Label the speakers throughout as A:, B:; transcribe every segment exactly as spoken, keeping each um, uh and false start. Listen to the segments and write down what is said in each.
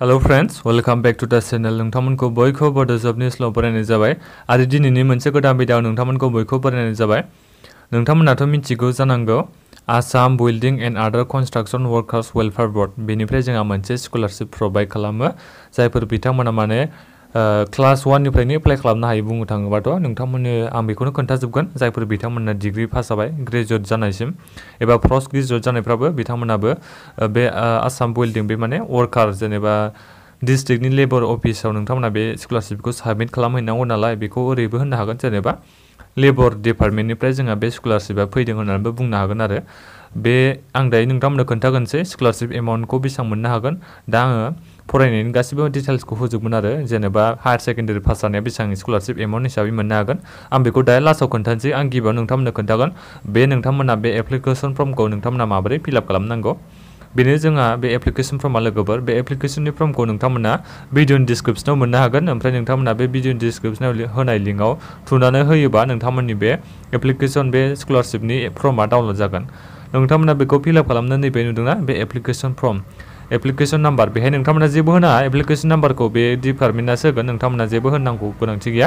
A: Hello friends, welcome back to the channel. नोंथांमोनखौ बयखौ Bodo जबनि स्ल' फरायनाय जाबाय आरो दिनैनि मोनसे गोदान भिडिअ नोंथांमोनखौ बयखौ फरायनाय जाबाय। नोंथांमोनाथ' मिथिगौ जानांगौ Assam Building and Other Construction Workers Welfare Board बेनिफ्राय जोंहा मोनसे स्कलारशिप प्रोवाइड खालामो जायफोर बिथांमोना माने क्लास वन निफ्रायनो एप्लाइ खालामनो हायो बुंनो थाङोबाथ' नोंथांमोननो आं बेखौनो खोन्थाजोबगोन जायफोर बिथांमोना डिग्री पास जाबाय ग्रेजुवेट जानायसिम एबा पोस्ट ग्रेजुवेट जानायफ्राबो बिथांमोनाबो बे आसाम बिल्डिं बे माने वर्कार जेनेबा डिस्ट्रिक्टनि लेबर अफिसाव नोंथांमोना बे स्कलारशिपखौ साबमिट खालामहैनांगौ नालाय बेखौ ओरैबो होननो हागोन जेनेबा लेबर डिपार्टमेन्टनिफ्राय जोंहा बे स्कलारशिपा फैदों होननानैबो बुंनो हागोन आरो बे आं दायो नोंथांमोननो खोन्थागोनसै स्कलारशिप एमाउन्टखौ बेसेबां मोननो हागोन दा आङो फरायनायनि गासिबो डिटेल्सखौ होजोबगोन आरो जेनेबा हायार सेकेन्डारि पास जानाया बेसेबां स्कलारशिप एमाउन्ट हिसाबै मोननो हागोन आं बेखौ दायो लास्टआव खोन्थानोसै आं गिबियाव नोंथांमोननो खोन्थागोन बे नोंथांमोना बे एप्लिकेसन फर्मखौ नोंथांमोना माबोरै फिलआप खालामनांगौ बेनो जोंहा बे एप्लिकेसन फर्मा लोगोफोर बे एप्लिकेशननि फर्मखौ नोंथांमोना भिडिअनि डिसक्रिप्शनाव मोननो हागोन ओमफ्राय नोंथांमोना बे भिडिअनि डिसक्रिप्शनाव होनाय लिंकआव थुनानै होयोबा नोंथांमोननि बे एप्लिकेशन बे स्कलारशिपनि फर्मा डाउनलड जागोन नोंथांमोना बेखौ फिलआप खालामनो नैबे नुदोंना बे एप्लिकेशन फर्म एप्लिकेशन नाम्बार बेहाय नोंथांमोना जेबो होनाङा एप्लिकेशन नाम्बारखौ बे डिपार्टमेन्टआ होगोन नोंथांमोना जेबो होनांगौ गोनांथि गैया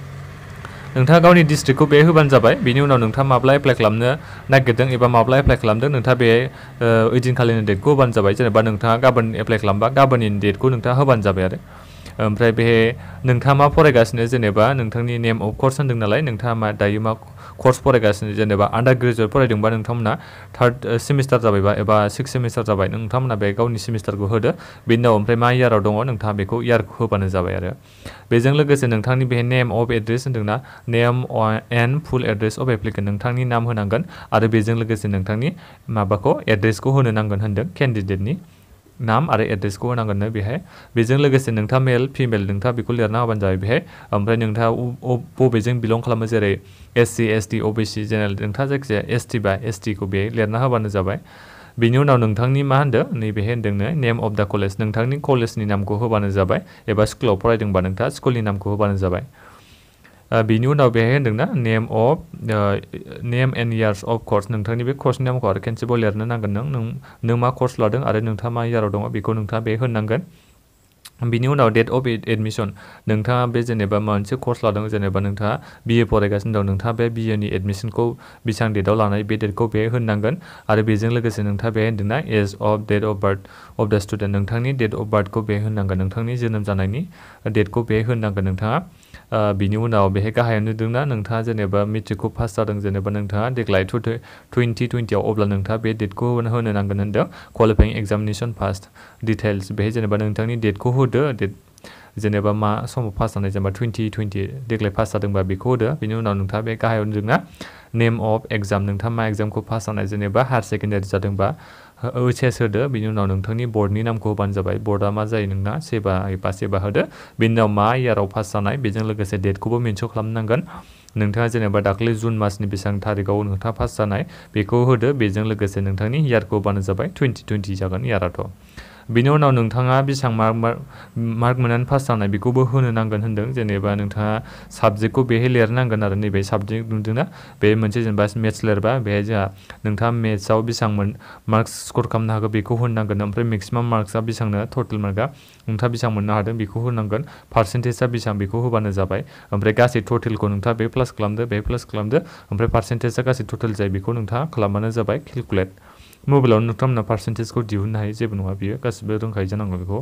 A: नोंथाङा गावनि डिस्ट्रिक्टखौ बे होबानो जाबाय बिनि उनाव नोंथाङा माब्ला एप्लाइ खालामनो नागिरदों एबा माब्ला एप्लाइ खालामदों नोंथाङा बे ओइदिनखालिनि डेटखौ होबानो जाबाय जेनेबा नोंथाङा गाबोन एप्लाइ खालामबा गाबोननि डेटखौ नोंथाङा होबानो जाबाय आरो ओमफ्राय बे नोंथाङा मा फरायगासिनो जेनेबा नोंथांनि नेम अफ कर्स होनदों नालाय नोंथाङा मा दायो मा कर्स फरायगासिनो जेनेबा आन्डार ग्रेजुवेट फरायदोंबा नोंथांमोना थार्ड सेमिस्टार जाबायबा एबा सिक्स सेमिस्टार जाबाय नोंथांमोना बे गावनि सेमिस्टारखौ होदो बेनि उनाव ओमफ्राय मा इयाराव दङ नोंथाङा बेखौ इयारखौ होबानो जाबाय आरो बेजों लोगोसे नोंथांनि बे नेम अफ एड्रेस होनदोंना name and full address of applicant नोंथांनि नाम होनांगोन आरो बेजों लोगोसे नोंथांनि माबाखौ एड्रेसखौ होनो नांगोन होनदों केन्डिडेटनि नाम आरो एड्रेसखौ होनांगोननो बेहाय बेजों लोगोसे नोंथाङा मेल फिमेल नोंथाङा बेखौ लिरना होबानो जाबाय बेहाय ओमफ्राय नोंथाङा बबेजों बिलं खालामो जेरै S C S T OBC general नोंथाङा जायखिजाया एस टि बा एस टिखौ बेहाय लिरना होबानो जाबाय बिनि उनाव नोंथांनि मा होनदों नैबेहाय होनदोंनो नेम अफ द कलेज नोंथांनि कलेजनि नामखौ होबानो जाबाय एबा स्कुलाव फरायदोंबा नोंथाङा स्कुलनि नामखौ होबानो जाबाय बिनि उनाव बेहाय होनदोंना name of name and years of course नोंथांनि बे कर्सनि नामखौ आरो खेनसेबाव लिरनो नांगोन नों नों मा कर्स लादों आरो नोंथाङा मा इयाराव दङ बेखौ नोंथाङा बे होनांगोन बिनि उनाव डेट अफ एडमिसन नोंथाङा बे जेनेबा मोनसे कर्स लादों जेनेबा नोंथाङा बिए फरायगासिनो दं नोंथाङा बे बिएनि एडमिसनखौ बेसेबां डेटआव लानाय बे डेटखौ बे होनांगोन आरो बेजों लोगोसे नोंथाङा बे होनदोंना age of date of birth of the student नोंथांनि डेट अफ बार्थखौ बे होनांगोन नोंथांनि जोनोम जानायनि डेटखौ बे होनांगोन नोंथाङा बिनि उनाव बेहाय गाहायाव नुदोंना नोंथाङा जेनेबा मेट्रिकखौ पास जादों जेनेबा नोंथाङा देग्लाय टुवेन्टि टुवेन्टिआव अब्ला नोंथाङा बे डेटखौ होनो नांगोन होनदों क्वालिफाइं एग्जामिनेसन पास डिटेल्स बेहाय जेनेबा नोंथांनि डेटखौ होदो डेट जेनेबा मा समाव पास जानाय जेनेबा टुवेन्टि टुवेन्टि देग्लाय पास जादोंबा बेखौ होदो बिनि उनाव नोंथाङा बे गाहायाव नुदोंना नेम अफ एग्जाम नोंथाङा मा एग्जामखौ पास जानाय जेनेबा हायार सेकेन्डारि जादोंबा ओइच एस होदो बिनि उनाव नोंथांनि बर्डनि नामखौ होबानो जाबाय बर्डआ मा जायो नोंना सेबा एबा सेबा होदो बिनि उनाव मा इयाराव पास जानाय बेजों लोगोसे डेटखौबो मेनसन खालामनांगोन नोंथाङा जेनेबा दाखालि जुन मासनि बेसेबां थारिखआव नोंथाङा पास जानाय बेखौ होदो बेजों लोगोसे नोंथांनि इयारखौ होबानो जाबाय टुवेन्टि टुवेन्टि जागोन इयाराथ' बिनि उनाव नोंथाङा बेसेबां मार्क मार्क मोननानै पास जानाय बेखौबो होनो नांगोन होनदों जेनेबा नोंथाङा साबजेक्टखौ बेहाय लिरनांगोन आरो नैबे साबजेक्ट नुदोंना बे मोनसे जेनेबा मेथ्स लिरबा बेहाय जोंहा नोंथाङा मेथ्सआव बेसेबां मार्क्स स्कर खालामनो हागौ बेखौ होनांगोन ओमफ्राय मेक्सिमाम मार्क्सआ बेसेबांनो टटेल मार्कआ नोंथाङा बेसेबां मोननो हादों बेखौ होनांगोन पार्सेन्टेजआ बेसेबां बेखौ होबानो जाबाय ओमफ्राय गासै टटेलखौ नोंथाङा बे प्लास खालामदो बे प्लास खालामदो ओमफ्राय पार्सेन्टेजआ गासै टटेल जायो बेखौ नोंथाङा खालामबानो जाबाय केलकुलेट मबाइलावनो नोंथांमोना पार्सेन्टेजखौ दिहुननो हायो जेबो नङा बियो गासिबो रोंखायो जानांगौ बेखौ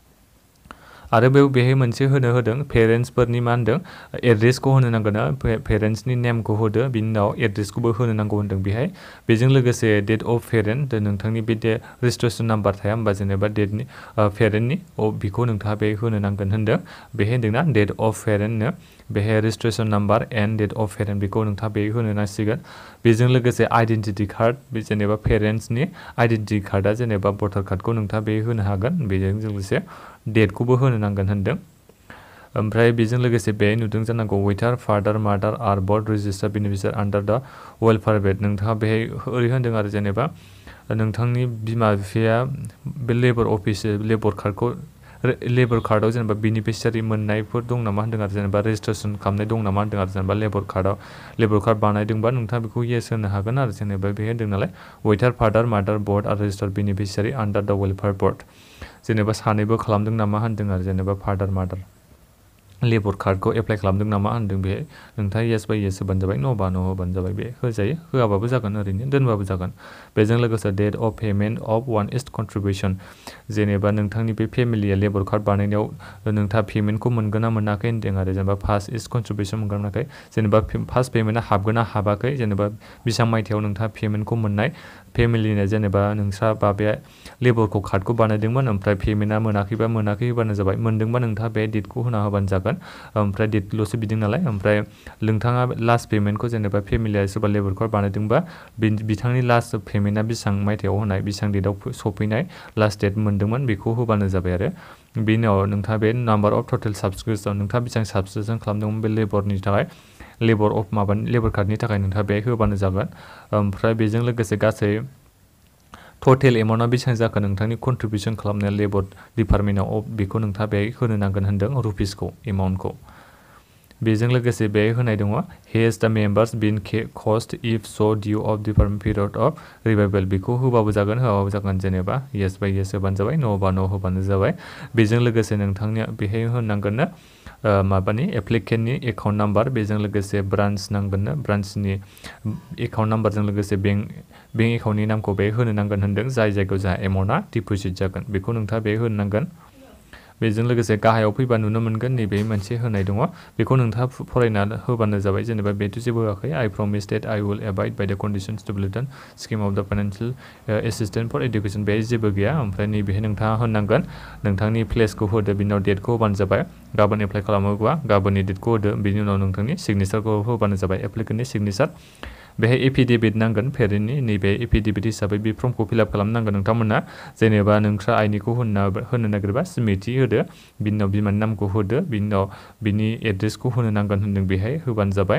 A: आरो बेयाव बेहाय मोनसे होनो होदों पेरेन्टसफोरनि मा होनदों एड्रेसखौ होनो नांगोन पेरेन्टसनि नेमखौ होदो बिनि उनाव एड्रेसखौबो होनो नांगौ होनदों बेहाय बेजों लोगोसे डेट अफ पेरेन्ट नोंथांनि बे दे रेजिस्ट्रेसन नाम्बार थाया होमबा जेनेबा डेटनि पेरेन्टनि बेखौ नोंथाङा बे होनो नांगोन होनदों बेहाय होनदोंना डेट अफ पेरेन्टनो बेहाय registration number and date of parent बेखौ नोंथाङा बे होनो नांसिगोन बेजों लोगोसे आइडेन्टिटि कार्ड बे जेनेबा पेरेन्टसनि आइडेन्टिटि कार्डआ जेनेबा भटार कार्डखौ नोंथाङा बे होनो हागोन बेजों लोगोसे डेटखौबो होनो नांगोन होनदों ओमफ्राय बेजों लोगोसे बे नुदों जानांगौ वेटार फादार मादार आर board register बेनिफिसियार under the welfare bed नोंथाङा बेहाय ओरै होनदों आरो जेनेबा नोंथांनि बिमा बिफाया बे लेबर अफिस लेबर कार्डखौ लेबर कार्डआव जेनेबा बेनिफिसियारि मोननायफोर दं नामा होनदों आरो जेनेबा रेजिस्ट्रेसन खालामनाय दं नामा होनदों आरो जेनेबा लेबर कार्डआव लेबर कार्ड बानायदोंबा नोंथाङा बेखौ येस होनो हागोन आरो जेनेबा बे होनदों नालाय whether father mother board are registered beneficiary under the welfare board जेनेबा सानैबो खालामदों नामा होनदों आरो जेनेबा फादार मादार लेबर कार्डखौ एप्लाइ खालामदों नामा होनदों बेहाय नोंथाङा येस बाय येस होबानो जाबाय नो बा नो होबानो जाबाय बे होजायो होआबाबो जागोन ओरैनो दोनबाबो जागोन बेजों लोगोसे date of payment of one east contribution जेनेबा नोंथांनि बे फेमिलिया लेबर कार्ड बानायनायाव नोंथाङा पेमेन्टखौ मोनगोन ना मोनाखै होनदों आरो जेनेबा फार्स्ट इस्ट कन्ट्रिबिउसन मोनगोन ना मोनाखै जेनेबा फार्स्ट पेमेन्टआ हाबगोन ना हाबाखै जेनेबा बेसेबां मायथाइयाव नोंथाङा पेमेन्टखौ मोननाय फेमिलिनो जेनेबा नोंस्रा बाबाया लेबरखौ कार्डखौ बानायदोंमोन ओमफ्राय पेमेन्टआ मोनाखैबा मोनाखै होबानो जाबाय मोनदोंबा नोंथाङा बे डेटखौ होना होबानो जागोन ओमफ्राय डेटल'सो बिदों नालाय ओमफ्राय नोंथाङा लास्ट पेमेन्टखौ जेनेबा फेमिलिया सोरबा लेबर कार्ड बानायदोंबा बिथांनि लास्ट पेमेन्टआ बेसेबां मायथाइयाव होनाय बेसेबां डेटआव सफैनाय लास्ट डेट मोनदोंमोन बेखौ होबानो जाबाय आरो बेनि उनाव नोंथाङा बे नाम्बार अफ टटेल साबसक्रिपसन नोंथाङा बेसेबां साबसक्रिपसन खालामदोंमोन बे लेबरनि थाखाय लेबर अफ माबानि लेबर कार्डनि थाखाय नोंथाङा बे होबानो जागोन ओमफ्राय बेजों लोगोसे गासै टटेल एमाउन्टआ बेसेबां जाखो नोंथांनि कन्ट्रिबिउसन खालामनाया लेबर डिपार्टमेन्टआव बेखौ नोंथाङा बेहाय होनो नांगोन होनदों रुपिसखौ एमाउन्टखौ बेजों लोगोसे बे होनाय दङ हेज द मेम्बार्स बिन cost if so' due of department period of revival बेखौ होबाबो जागोन होआबाबो जागोन जेनेबा येस बाय येस होबानो जाबाय नो बा नो होबानो जाबाय बेजों लोगोसे नोंथांनिया बेहाय होनांगोननो माबानि एप्लिकेन्टनि एकाउन्ट नाम्बार बेजों लोगोसे ब्रान्च नांगोननो ब्रान्चनि एकाउन्ट नाम्बारजों लोगोसे बेंक बेंक एकाउन्टनि नामखौ बे होनो नांगोन होनदों जाय जायगायाव जोंहा एमाउन्टआ डिप'जिट जागोन बेखौ नोंथाङा बे होनो नांगोन बेजों लोगोसे गाहायाव फैबा नुनो मोनगोन नैबे मोनसे होनाय दङ बेखौ नोंथाङा फरायना होबानो जाबाय जेनेबा बेथ' जेबो होआखै I promise that I will abide by the conditions stipulated in scheme of the financial assistant for education बेहाय जेबो गैया ओमफ्राय नैबेहाय नोंथाङा होनांगोन नोंथांनि प्लेसखौ होदो बिनि उनाव डेटखौ होबानो जाबाय गाबोन एप्लाइ खालामोबा गाबोननि डेटखौ होदो बिनि उनाव नोंथांनि सिगनेचारखौ होबानो जाबाय एप्लिकेन्टनि सिगनेचार बेहाय एफिडेभिट नांगोन पेरेन्टनि नैबे एफिडेभिट हिसाबै बे फर्मखौ फिलआप खालामनांगोन नोंथांमोना जेनेबा नोंस्रा आइनिखौ होनो होनो नागिरबा स्मिथि होदो बिनि उनाव बिमानि नामखौ होदो बिनि उनाव बिनि एड्रेसखौ होनो नांगोन होनदों बेहाय होबानो जाबाय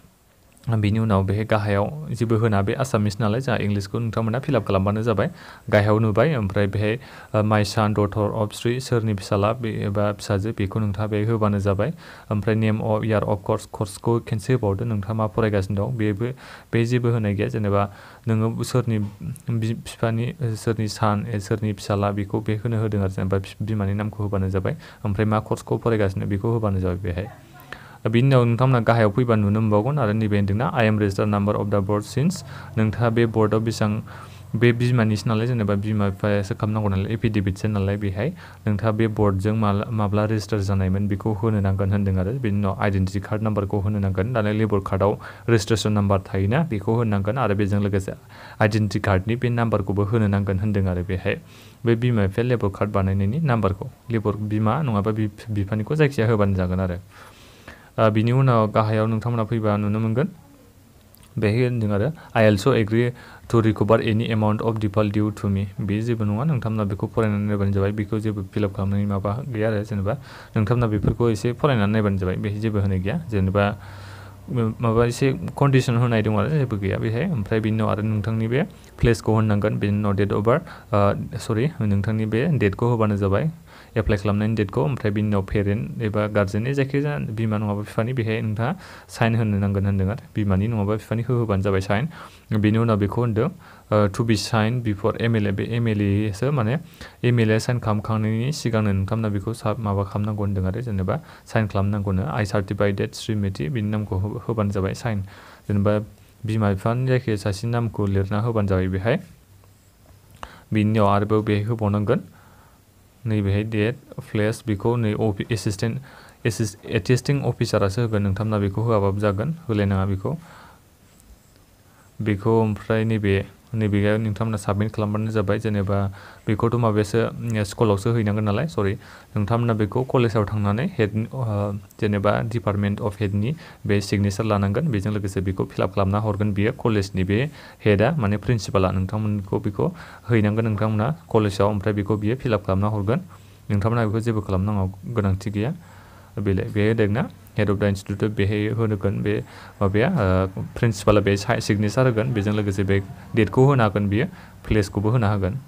A: बिनि उनाव बेहाय गाहायाव जेबो होना बे आसामिस नालाय जोंहा इंलिसखौ नोंथांमोना फिलआप खालामबानो जाबाय गाहायाव नुबाय ओमफ्राय बेहाय माइ सान डटर अफ स्रि सोरनि फिसाला एबा फिसाजो बेखौ नोंथाङा बेहाय होबानो जाबाय ओमफ्राय name of year of course कर्सखौ खेनसे होबावदो नोंथाङा मा फरायगासिनो दं बेबो बे जेबो होनाय गैया जेनेबा नोङो सोरनि बिफानि सोरनि सान सोरनि फिसाला बेखौ बे होनो होदों आरो जेनेबा बिमानि नामखौ होबानो जाबाय ओमफ्राय मा कर्सखौ फरायगासिनो बेखौ होबानो जाबाय बेहाय बिनि उनाव नोंथांमोना गाहायाव फैबा नुनो मोनबावगोन आरो नैबे होनदोंना I am register number of the board since नोंथाङा बे बर्डआव बेसेबां बे बिमानिसो नालाय जेनेबा बिमा बिफायासो खालामनांगौ नालाय एफिडेभिटसो नालाय बेहाय नोंथाङा बे बर्डजों माला माब्ला रेजिस्टार जानायमोन बेखौ होनो नांगोन होनदों आरो बेनि उनाव आइडेन्टिटि कार्ड नाम्बारखौ होनो नांगोन दालाय लेबर कार्डआव रेजिस्ट्रेसन नाम्बार थायोना बेखौ होनांगोन आरो बेजों लोगोसे आइडेन्टिटि कार्डनि बे नाम्बारखौबो होनो नांगोन होनदों आरो बेहाय बे बिमा बिफाया लेबर कार्ड बानायनायनि नाम्बारखौ लेबर बिमा नङाबा बिफानिखौ जायखिया होबानो जागोन आरो बिनि उनाव गाहायाव नोंथांमोना फैबा नुनो मोनगोन बेहाय होनदों आरो I also agree to recover any amount of default due to me बे जेबो नङा नोंथांमोना बेखौ फरायनानै नायबानो जाबाय बेखौ जेबो फिलआप खालामनायनि माबा गैया आरो जेनेबा नोंथांमोना बेफोरखौ एसे फरायनानै नायबानो जाबाय बेहाय जेबो होनाय गैया जेनेबा माबा एसे कन्डिसन होनाय दं आरो जेबो गैया बेहाय ओमफ्राय बिनि उनाव आरो नोंथांनि बे प्लेसखौ होननांगोन बिनि उनाव डेट अफ बार्थ सरि नोंथांनि बे डेटखौ होबानो जाबाय एप्लाइ खालामनायनि डेटखौ ओमफ्राय बिनि उनाव पेरेन्ट एबा गार्जेननि जायखिजाया बिमा नङाबा बिफानि बेहाय नोंथाङा साइन होनो नांगोन होनदों आरो बिमानि नङाबा बिफानि होबानो जाबाय साइन बिनि उनाव बेखौ होनदों to be sign before M L A बे एम एल एसो माने एम एल ए साइन खालामखांनायनि सिगांनो नोंथांमोना बेखौ माबा खालामनांगौ होनदों आरो जेनेबा साइन खालामनांगौनो आइ सार्टिफाइड डेट श्रीमति बिनि नामखौ होबानो जाबाय साइन जेनेबा बिमा बिफानि जायखिजाया सासेनि नामखौ लिरना होबानो जाबाय बेहाय बिनि उनाव आरोबाव बेहाय होबावनांगोन नैबेहाय डेट प्लेस बेखौ नै एसिस्टेन्ट एटेस्टिं अफिसारासो होगोन नोंथांमोना बेखौ होआबाबो जागोन होलायनाङा बेखौ बेखौ ओमफ्राय नैबे नैबे नोंथांमोना साबमिट खालामबानो जाबाय जेनेबा बेखौथ' माबायासो स्कुलावसो हैनांगोन नालाय सरि नोंथांमोना बेखौ कलेजाव थांनानै हेड जेनेबा डिपार्टमेन्ट अफ हेडनि बे सिगनेचार लानांगोन बेजों लोगोसे बेखौ फिलआप खालामना हरगोन बियो कलेजनि बे हेडआ माने प्रिन्सिपाला नोंथांमोनखौ बेखौ हैनांगोन नोंथांमोना कलेजाव ओमफ्राय बेखौ बियो फिलआप खालामना हरगोन नोंथांमोना बेखौ जेबो खालामनांगौ गोनांथि गैया बेलाय बे होदोंना हेड अफ द इन्स्टिटिउट बेहाय होगोन बे माबाया प्रिन्सिपाला बे सिगनेचार होगोन बेजों लोगोसे बे डेटखौ होनो हागोन बियो प्लेसखौबो होना होगोन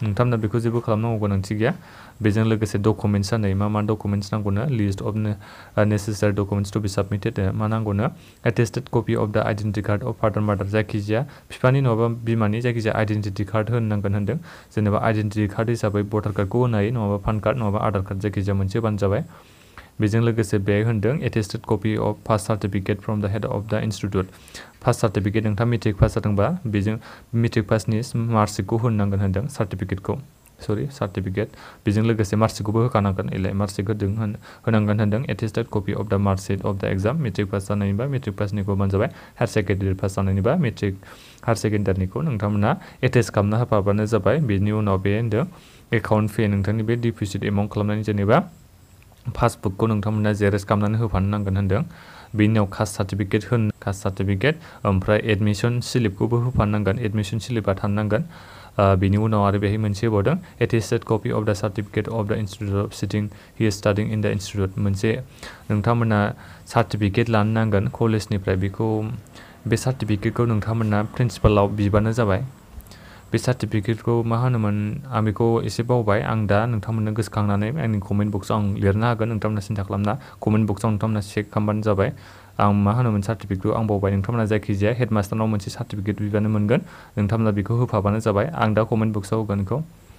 A: नोंथांमोना बेखौ जेबो खालामनांगौ गोनांथि गैया बेजों लोगोसे डकुमेन्ट्स नै मा मा डकुमेन्ट्स नांगौनो list of necessary documents to be submitted मा नांगौनो attested copy of the identity card of father mother जायखिजाया बिफानि नङाबा बिमानि जायखिजाया आइडेन्टिटी कार्ड होनांगोन होनदों जेनेबा आइडेन्टिटी कार्ड हिसाबै भटार कार्डखौ होनो हायो नङाबा पान कार्ड नङाबा आधार कार्ड जायखिजाया मोनसे होबानो जाबाय बेजों लोगोसे बे होनदों attested copy of pass certificate from the head of the institute pass certificate नोंथाङा मेट्रिक पास जादोंबा बेजों मेट्रिक पासनि मार्कशिटखौ होनांगोन होनदों सार्टिफिकेटखौ सरि सार्टिफिकेट बेजों लोगोसे मार्कशिटखौबो होखानांगोन एलाय मार्कशिट होदों होनांगोन होनदों attested copy of the marksheet of the exam matric pass जानायनिबा मेट्रिक पासनिखौ होबानो जाबाय हायर सेकेन्डारि पास जानायनिबा मेट्रिक हायर सेकेन्डारिनिखौ नोंथांमोना एटेच खालामना होफाबानो जाबाय बेनि उनाव बे होनदों एकाउन्ट पे नोंथांनि बे डिप'जिट एमाउन्ट खालामनायनि जेनेबा पासबुकखौ नोंथांमोना जेरेक्स खालामनानै होफानो नांगोन होनदों बेनि उनाव कास्ट सार्टिफिकेट होन कास्ट सार्टिफिकेट ओमफ्राय एडमिसन स्लिपखौबो होफानांगोन एडमिसन स्लिपा थानांगोन बेनि उनाव आरो बेहाय मोनसे होबावदों attested copy of the certificate of the institute of sitting he is स्टाडिं in the institute मोनसे नोंथांमोना सार्टिफिकेट लानो नांगोन कलेजनिफ्राय बेखौ बे सार्टिफिकेटखौ नोंथांमोना प्रिन्सिपालाव बिबानो जाबाय बे सार्टिफिकेटखौ मा होनोमोन आं बेखौ एसे बावबाय आं दा नोंथांमोननो गोसोखांनानै आंनि कमेन्ट बक्सआव आं लिरनो हागोन नोंथांमोना सिन्था खालामना कमेन्ट बक्सआव नोंथांमोना चेक खालामबानो जाबाय आं मा होनोमोन सार्टिफिकेटखौ आं बावबाय नोंथांमोना जायखिजाया हेडमास्टारनाव मोनसे सार्टिफिकेट बिबानो मोनगोन नोंथांमोना बेखौ होफाबानो जाबाय आं दा कमेन्ट बक्सआव होगोन बेखौ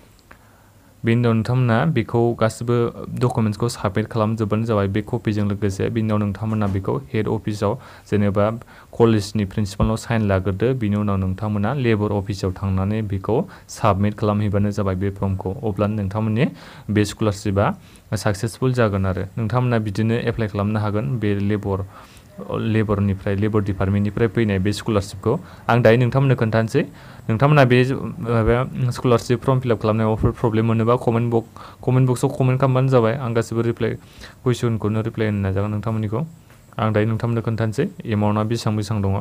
A: बेनि उनाव नोंथांमोना बेखौ गासिबो डकुमेन्ट्सखौ साबमिट खालामजोबबानो जाबाय बे कपिजों लोगोसे बेनि उनाव नोंथांमोना बेखौ हेड अफिसाव जेनेबा कलेजनि प्रिन्सिपालनाव साइन लाग्रोदो बिनि उनाव नोंथांमोना लेबर अफिसाव थांनानै बेखौ साबमिट खालामहैबानो जाबाय बे फर्मखौ अब्लानो नोंथांमोननि बे स्कलारशिपआ साक्सेसफुल जागोन आरो नोंथांमोना बिदिनो एप्लाइ खालामनो हागोन बे लेबर लेबरनिफ्राय लेबर डिपार्टमेन्टनिफ्राय फैनाय बे स्कलारशिपखौ आं दायो नोंथांमोननो खोन्थानोसै नोंथांमोना बे माबा स्कलारशिप फर्म फिलआप खालामनायाव माबाफोर प्रब्लेम मोनोबा कमेन्ट बक्स कमेन्ट बक्सआव कमेन्ट खालामबानो जाबाय आं गासिबो रिप्लाइ कुइसनखौनो रिप्लाइ होनो नाजागोन नोंथांमोननिखौ आं दायो नोंथांमोननो खोन्थानोसै एमाउन्टआ बेसेबां बेसेबां दङ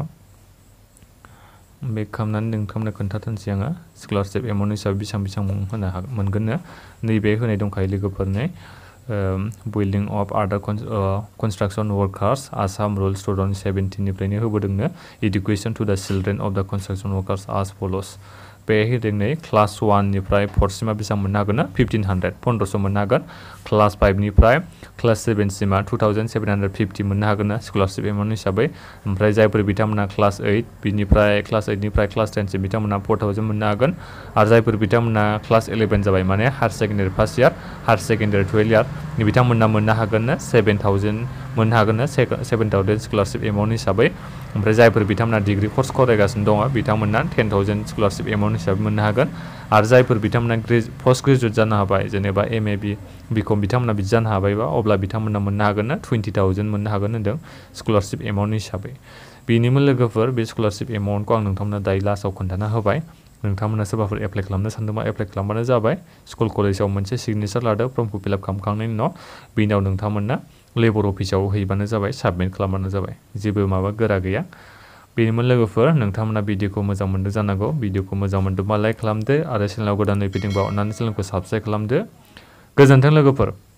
A: बे खालामनानै नोंथांमोननो खोन्थाथोंसै आङो स्कलारशिप एमाउन्ट हिसाबै बेसेबां बेसेबां होनो हागोन मोनगोननो नैबे होनाय दंखायो लोगोफोरनि building of other construction workers Assam rules two thousand seventeen निफ्रायनो होबोदोंनो education to the children of the construction वर्कार्स आज फलोस बे होदों नै क्लास वाननिफ्राय फरसिमा बेसेबां मोननो हागोन ना फिफ्टिन हान्ड्रेड पन्द्रस' मोननो हागोन क्लास फाइभनिफ्राय क्लास सेभेनसिमा two thousand seven hundred fifty मोननो हागोन ना स्कलारशिप एमाउन्ट हिसाबै ओमफ्राय जायफोर बिथांमोना क्लास ओइट बिनिफ्राय क्लास ओइटनिफ्राय क्लास टेनसिम बिथांमोना फर थावजेन्ड मोननो हागोन आरो जायफोर बिथांमोना क्लास इलेभेन जाबाय माने higher secondary first year higher secondary twelve year बिथांमोना मोननो हागोन ना सेभेन थावजेन्ड मोननो हागोन ना सेभेन थावजेन्ड स्कलारशिप एमाउन्ट हिसाबै ओमफ्राय जायफोर बिथांमोना डिग्रि कर्स फरायगासिनो दङ बिथांमोना टेन थावजेन्ड स्कलारशिप एमाउन्ट हिसाबै मोननो हागोन आरो जायफोर बिथांमोना पोस्ट ग्रेजुवेट जानो हाबाय जेनेबा एम ए बि बिकम बिथांमोना बिदि जानो हाबायबा अब्ला बिथांमोना मोननो हागोन ना टुवेन्टि थावजेन्ड मोननो हागोन होनदों स्कलारशिप एमाउन्ट हिसाबै बेनिमोन लोगोफोर बे स्कलारशिप एमाउन्टखौ आं नोंथांमोना दायो लास्टआव खोन्थाना होबाय नोंथांमोना सोरबाफोर एप्लाइ खालामनो सानदोंबा एप्लाइ खालामबानो जाबाय स्कुल कलेजाव मोनसे सिगनेचार लादो फर्मखौ फिलआप खालामखांनायनि उनाव बेनि उनाव नोंथांमोना लेबर अफिसाव हैबानो जाबाय साबमिट खालामबानो जाबाय जेबो माबा गोरा गैया बेनिमोन लोगोफोर नोंथांमोना भिडिअखौ मोजां मोनदों जानांगौ भिडिअखौ मोजां मोनदोंबा लाइक खालामदो आरो चेनेलाव गोदानै फैदोंबा अन्नानै चेनेलखौ साबस्क्राइब खालामदो गोजोन्थों लोगोफोर।